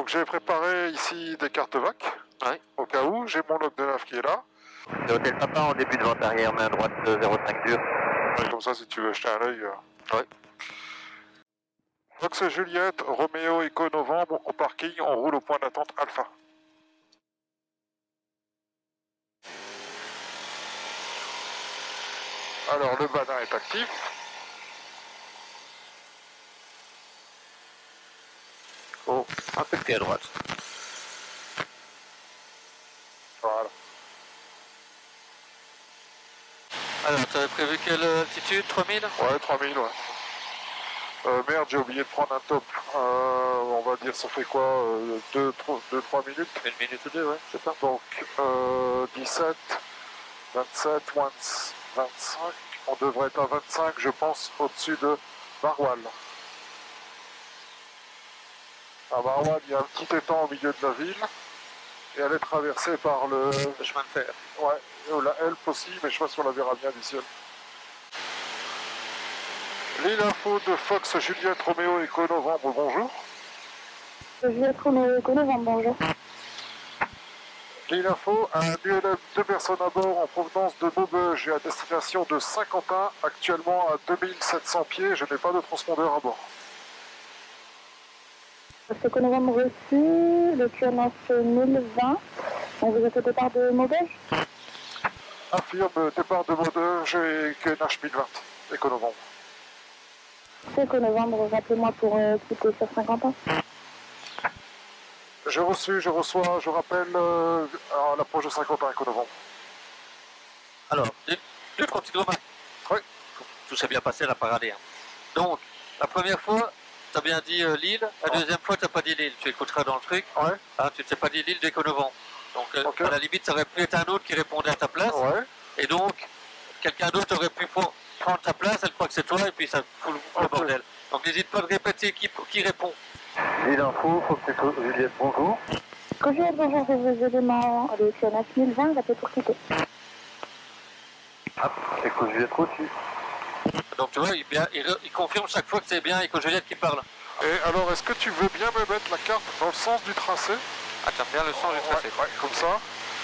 Donc j'ai préparé ici des cartes VAC, au cas où, j'ai mon log de nav qui est là. C'est Hôtel Papa en début de vente arrière, main droite 05 dur. Ouais, comme ça si tu veux jeter un œil. Ouais. Fox Juliette, Roméo Echo Novembre, au parking, on roule au point d'attente Alpha. Alors le badin est actif. Oh, un peu de pied à droite. Voilà. Alors, tu avais prévu quelle altitude? 3000? Ouais, 3000, ouais. Merde, j'ai oublié de prendre un top. On va dire, ça fait quoi 2-3 minutes? Une minute ou deux, ouais, je sais pas. Donc, 17, 27, 25. On devrait être à 25, je pense, au-dessus de Barwal. À Barwal, il y a un petit étang au milieu de la ville. Et elle est traversée par le chemin de fer. Ouais, la Helpe aussi, mais je sais pas si on la verra bien du ciel. L'île info de Fox Juliette Roméo Echo Novembre, bonjour. Juliette Roméo Echo Novembre, bonjour. L'île info, un ULM, 2 personnes à bord en provenance de Maubeuge et à destination de Saint-Quentin, actuellement à 2700 pieds, je n'ai pas de transpondeur à bord. Echo Novembre reçu, le QNS 1020, donc vous êtes au départ de Maubeuge? Affirme, départ de Maubeuge et QNH 1020, Echo Novembre. C'est Echo Novembre, rappelez-moi pour quitter sur Saint-Quentin. J'ai reçu, je reçois, je rappelle à l'approche de Saint-Quentin, Echo Novembre. Alors, deux petites remarques. Oui. Tout s'est bien passé, la parade. Hein. Donc, la première fois, tu as bien dit Lille. La deuxième fois, tu n'as pas dit Lille. Tu écouteras dans le truc. Ouais. Hein, tu ne t'es pas dit Lille d'Echo Novembre. Donc, Okay. à la limite, ça aurait pu être un autre qui répondait à ta place. Ouais. Et donc, quelqu'un d'autre aurait pu prendre ta place. Elle croit que c'est toi et puis ça fout le bordel. Donc, n'hésite pas à répéter qui répond. L'île info, faut que c'est Juliette, bonjour. Juliette, bonjour, j'ai vos éléments, le QNS 1020, rappelez pour quitter. Ah, Echo Juliette reçu. Donc, tu vois, il confirme chaque fois que c'est bien Echo Juliette qui parle. Et alors, est-ce que tu veux bien me mettre la carte dans le sens du tracé? Ah, t'aimes bien le sens du tracé? Ouais, comme ça.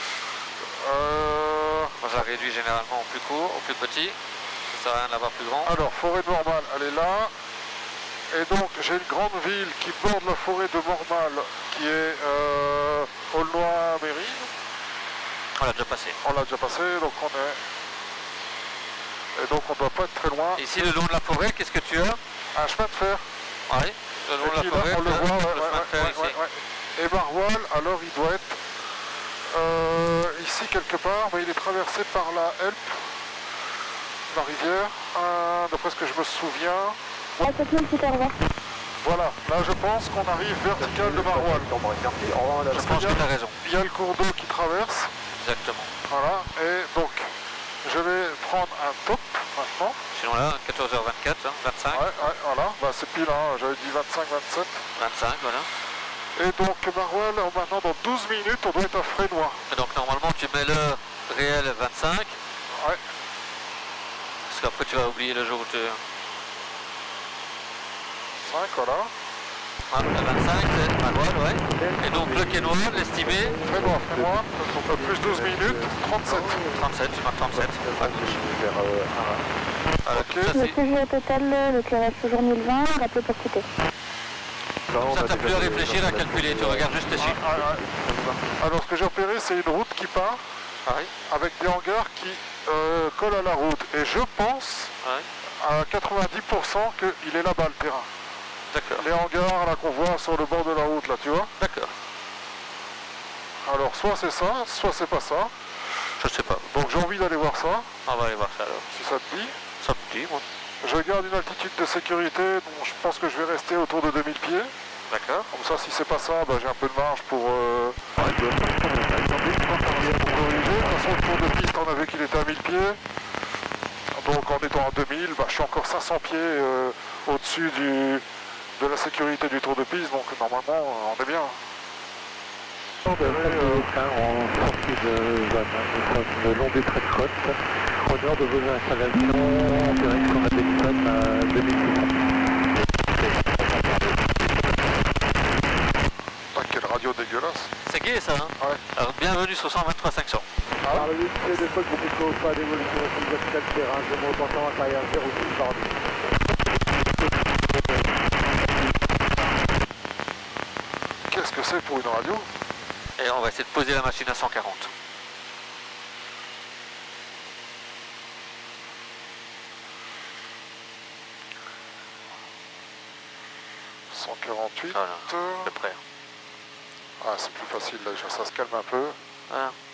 Moi, ça réduit généralement au plus court, au plus petit. Ça sert à rien d'avoir plus grand. Alors, forêt de Mormal, elle est là. Et donc, j'ai une grande ville qui borde la forêt de Mormal, qui est Aulnoy-Mérine. On l'a déjà passé. On l'a déjà passé, donc on est... Et donc, on doit pas être très loin. Ici, le long de la forêt, qu'est-ce que tu as? Un chemin de fer. Oui, le long de la forêt, on le voit, le chemin de fer ici. Et Barwal, alors il doit être ici quelque part, mais il est traversé par la Helpe, la rivière, d'après ce que je me souviens. À 7000 super vert. Voilà, là je pense qu'on arrive vertical de Barwal. Je pense que tu as raison. Il y a le cours d'eau qui traverse. Exactement. Voilà, et donc je vais prendre un top maintenant. Sinon là, 14h24, hein, 25. Ouais, voilà, bah, c'est pile, hein, j'avais dit 25-27. 25, voilà. Et donc Barwal, maintenant dans 12 minutes, on doit être à Frénois. Et donc normalement, tu mets l'heure réelle 25. Ouais. Parce qu'après, tu vas oublier le jour où tu... 5, voilà. Ah, 25, c'est Barwal, ouais. Et donc le quai noir, estimé Frénois, plus 12 minutes, 37. 37, tu marques 37. Ok. Ça, Le CG au total, le QNS toujours 1020, rappelez pour quitter. ça t'as plus à réfléchir, à calculer, tu regardes juste dessus. Alors ce que j'ai repéré, c'est une route qui part avec des hangars qui collent à la route. Et je pense à 90% qu'il est là-bas le terrain. D'accord. Les hangars là qu'on voit sur le bord de la route, là, tu vois. D'accord. Alors soit c'est ça, soit c'est pas ça. Je sais pas. Donc j'ai envie d'aller voir ça, On va aller voir ça alors. si ça te dit. Ça me dit, moi. Je garde une altitude de sécurité, donc je pense que je vais rester autour de 2000 pieds. D'accord. Comme ça, si c'est pas ça, bah, j'ai un peu de marge pour corriger. De toute façon, le tour de piste, on a vu qu'il était à 1000 pieds. Donc en étant à 2000, bah, je suis encore 500 pieds au-dessus de la sécurité du tour de piste, donc normalement, on est bien. En sortie de zone, nous sommes le long des traits de côte, au nord de vos installations, en direction de la Dexon à 2600. Ok. radio dégueulasse. C'est gay ça, hein? Ouais. Alors, bienvenue sur 123 500. Par le 8 de Fox, beaucoup pas d'évolution sur le terrain, je monte en intérieur 06 Bardi. Qu'est-ce que c'est pour une radio? Et on va essayer de poser la machine à 140. ...148. Voilà, à peu près. Ah, c'est plus facile là, déjà, ça se calme un peu. Voilà.